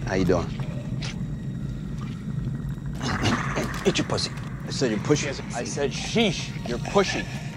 How you doing? Eat your pussy. I said you're pushing. I said sheesh, you're pushy.